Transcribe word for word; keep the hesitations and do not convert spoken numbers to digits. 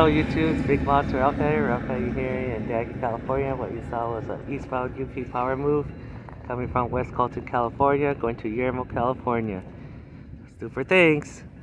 Hello YouTube, it's Big Boss Railfanner, Railfanning here in Daggett, California. What you saw was an eastbound U P power move coming from West Colton, California, going to Yermo, California. Super thanks!